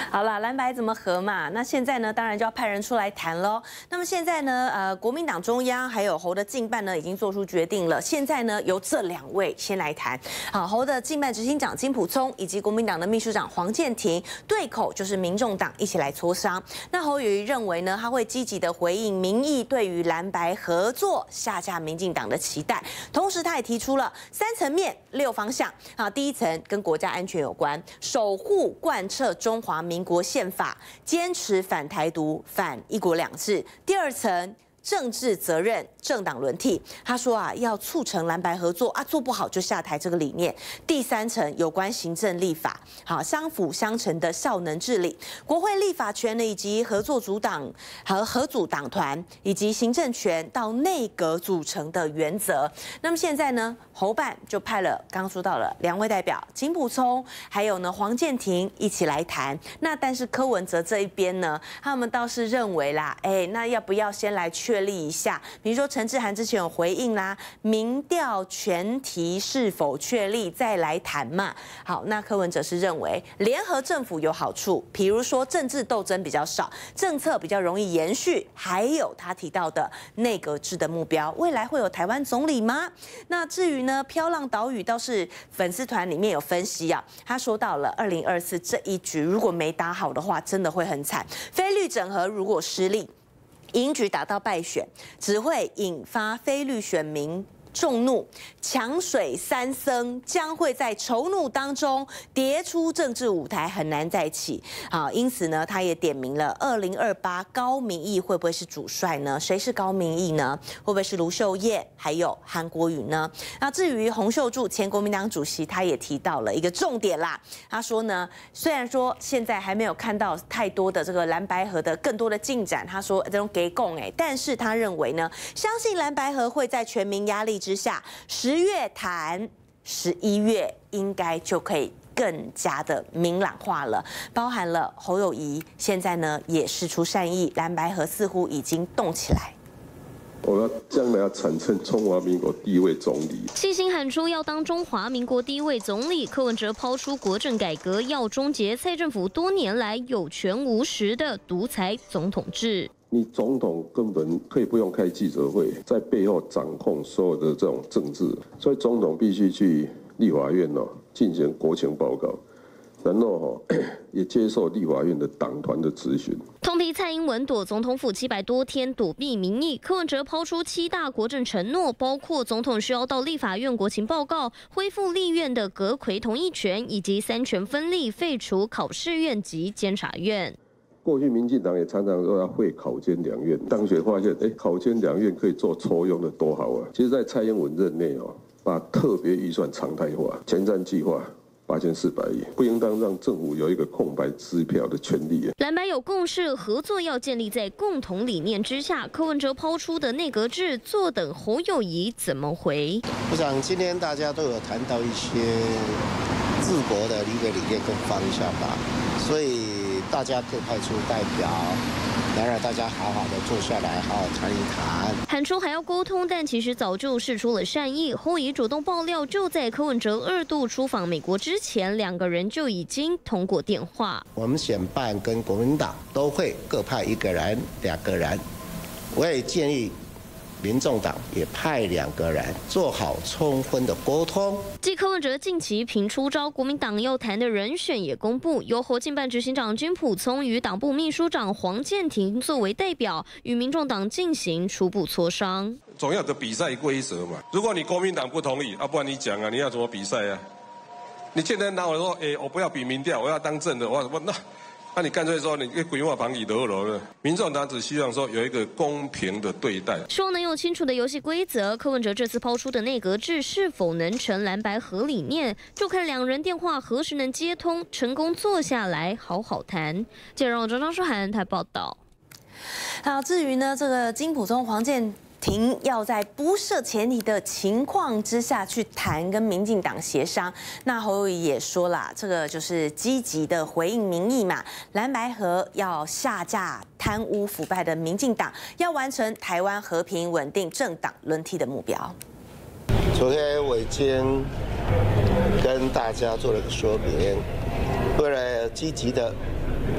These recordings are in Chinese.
好啦，蓝白怎么合嘛？那现在呢，当然就要派人出来谈喽。那么现在呢，国民党中央还有侯的竞办呢，已经做出决定了。现在呢，由这两位先来谈。好，侯的竞办执行长金溥聪以及国民党的秘书长黄健庭对口就是民众党一起来磋商。那侯友宜认为呢，他会积极的回应民意对于蓝白合作下架民进党的期待，同时他也提出了3层面6方向。好，第一层跟国家安全有关，守护贯彻中华民国宪法，坚持反台独、反一国两制。第二层。政治责任、政党轮替，他说啊，要促成蓝白合作啊，做不好就下台这个理念。第3层有关行政立法，好相辅相成的效能治理，国会立法权呢，以及合作组党和合组党团，以及行政权到内阁组成的原则。那么现在呢，侯办就派了刚刚说到了2位代表金溥聪，还有呢黄健庭一起来谈。那但是柯文哲这一边呢，他们倒是认为啦，那要不要先来确立一下？比如说陈志涵之前有回应啦，民调全题是否确立再来谈嘛。好，那柯文哲是认为联合政府有好处，比如说政治斗争比较少，政策比较容易延续，还有他提到的内阁制的目标，未来会有台湾总理吗？那至于呢，飘浪岛屿倒是粉丝团里面有分析啊，他说到了2024这一局如果没打好的话，真的会很惨。非绿整合如果失利，赢局打到败选，只会引发非绿选民众怒，强水3僧将会在仇怒当中跌出政治舞台，很难再起。好，因此呢，他也点名了2028高民意会不会是主帅呢？谁是高民意呢？会不会是卢秀燕还有韩国瑜呢？那至于洪秀柱前国民党主席，他也提到了一个重点啦。他说呢，虽然说现在还没有看到太多的这个蓝白合的更多的进展，他说这种给供但是他认为呢，相信蓝白合会在全民压力之下，10月谈，11月应该就可以更加的明朗化了。包含了侯友宜现在呢也释出善意，蓝白合似乎已经动起来。 我要将来要产生中华民国第1位总理， 信心喊出要当中华民国第1位总理。柯文哲抛出国政改革，要终结蔡政府多年来有权无实的独裁总统制。 你总统根本可以不用开记者会，在背后掌控所有的这种政治，所以总统必须去立法院进行国情报告，然后也接受立法院的党团的质询。 痛批蔡英文躲总统府700多天，躲避民意。柯文哲抛出7大国政承诺，包括总统需要到立法院国情报告，恢复立院的阁揆同意权，以及3权分立，废除考试院及监察院。 过去民进党也常常说要废考监2院，当选发现，考监2院可以做抽用的多好啊！其实，在蔡英文任内把特别预算常态化，前瞻计划8400亿，不应当让政府有一个空白支票的权利。 蓝白有共识，合作要建立在共同理念之下。柯文哲抛出的内阁制，坐等侯友宜怎么回。 我想今天大家都有谈到一些治国的一个理念跟方向吧，所以大家各派出代表，然后大家好好的坐下来，好好谈一谈。 喊出还要沟通，但其实早就释出了善意。侯友宜主动爆料，就在柯文哲2度出访美国之前，2个人就已经通过电话。 我们选办跟国民党都会各派1个人、2个人，我也建议民众党也派2个人做好充分的沟通。 继柯文哲近期频出招，国民党要谈的人选也公布，由侯竞办执行长金溥聪与党部秘书长黄健庭作为代表，与民众党进行初步磋商。 总要有个比赛规则嘛。如果你国民党不同意不然你讲你要怎么比赛啊？你现在拿我说，我不要比民调，我要当正的，那你干脆说你规划旁里得了。民众党只希望说有一个公平的对待， 希望能有清楚的游戏规则。柯文哲这次抛出的内阁制是否能成蓝白合理念，就看2人电话何时能接通，成功坐下来好好谈。接着让张书涵台报道。 好，至于呢这个金溥聪、黄健庭要在不设前提的情况之下去谈跟民进党协商。那侯友宜也说啦，这个就是积极的回应民意嘛。蓝白合要下架贪污腐败的民进党，要完成台湾和平稳定政党轮替的目标。 昨天我已经跟大家做了个说明，为了积极的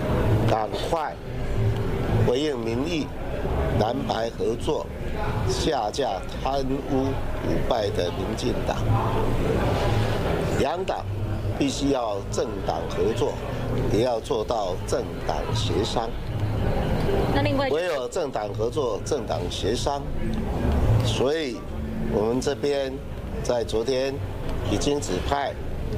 赶快回应民意，蓝白合作，下架贪污腐败的民进党。两党必须要政党合作，也要做到政党协商。 那另外， 唯有政党合作、政党协商，所以我们这边在昨天已经指派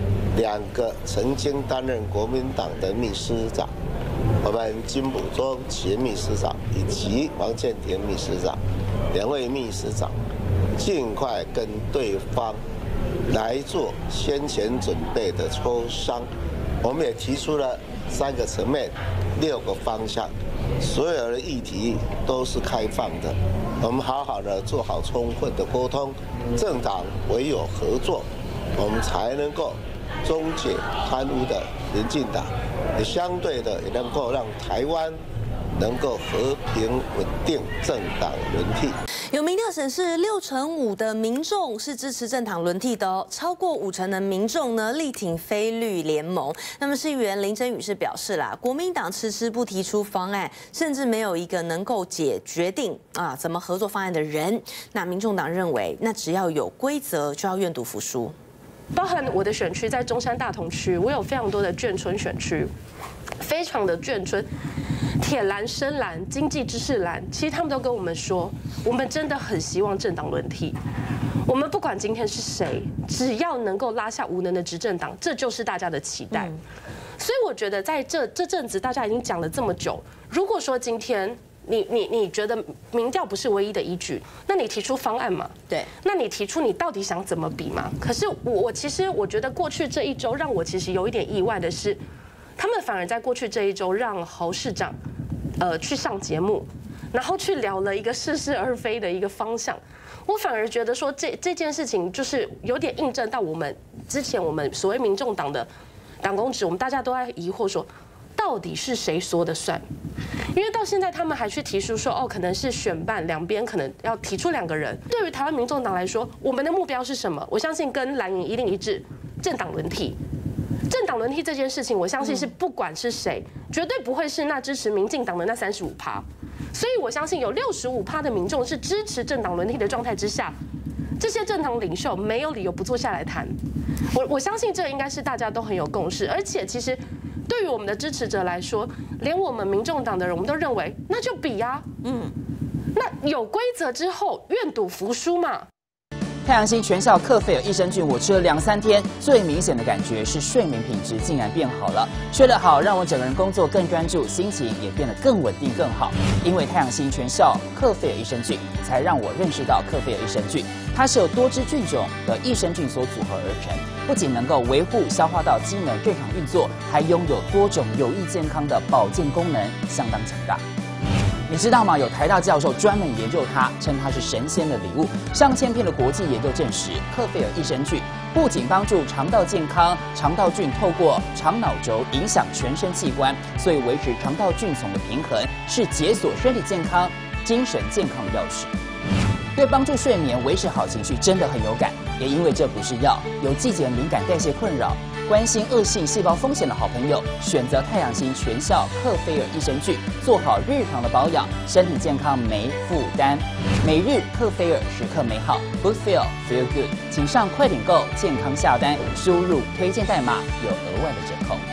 2个曾经担任国民党的秘书长，我们金溥中前秘书长以及王建廷秘书长2位秘书长，尽快跟对方来做先前准备的磋商。我们也提出了3个层面、6个方向。所有的议题都是开放的，我们好好的做好充分的沟通，政党唯有合作，我们才能够终结贪污的民进党，也相对的也能够让台湾能够和平稳定，政党轮替。 有民调显示，65%的民众是支持政党轮替的哦，超过50%的民众呢力挺非绿联盟。那么市议员林珍宇是表示啦，国民党迟迟不提出方案，甚至没有一个能够决定怎么合作方案的人。那民众党认为，那只要有规则，就要愿赌服输。 包含我的选区在中山大同区，我有非常多的眷村选区，非常的眷村。铁蓝、深蓝、经济知识蓝，其实他们都跟我们说，我们真的很希望政党轮替。我们不管今天是谁，只要能够拉下无能的执政党，这就是大家的期待。所以我觉得在这阵子大家已经讲了这么久，如果说今天你觉得民调不是唯一的依据，那你提出方案嘛？对，那你提出你到底想怎么比嘛？可是其实我觉得过去这1周让我其实有一点意外的是，他们反而在过去这1周让侯市长去上节目，然后去聊了一个似是而非的一个方向。我反而觉得说这件事情就是有点印证到我们之前我们所谓民众党的党公职，我们大家都在疑惑说，到底是谁说的算？因为到现在他们还去提出说，可能是选办两边可能要提出2个人。对于台湾民众党来说，我们的目标是什么？我相信跟蓝营一定一致，政党轮替。政党轮替这件事情，我相信是不管是谁，绝对不会是那支持民进党的那35%。所以我相信有65%的民众是支持政党轮替的状态之下，这些政党领袖没有理由不坐下来谈。我相信这应该是大家都很有共识，而且其实对于我们的支持者来说，连我们民众党的人，我们都认为那就比啊，那有规则之后，愿赌服输嘛。 太阳星全效克菲尔益生菌，我吃了2、3天，最明显的感觉是睡眠品质竟然变好了。睡得好，让我整个人工作更专注，心情也变得更稳定、更好。因为太阳星全效克菲尔益生菌，才让我认识到克菲尔益生菌，它是由多支菌种的益生菌所组合而成，不仅能够维护消化道机能正常运作，还拥有多种有益健康的保健功能，相当强大。你知道吗？有台大教授专门研究它，称它是神仙的礼物。上千篇的国际研究证实，克菲尔益生菌不仅帮助肠道健康，肠道菌透过肠脑轴影响全身器官，所以维持肠道菌丛的平衡是解锁身体健康、精神健康的钥匙。对帮助睡眠、维持好情绪真的很有感。也因为这不是药，有季节敏感、代谢困扰、关心恶性细胞风险的好朋友，选择太阳星全效克菲尔益生菌，做好日常的保养，身体健康没负担。每日克菲尔，时刻美好 ，Good Feel Feel Good， 请上快点购健康下单，输入推荐代码有额外的折扣。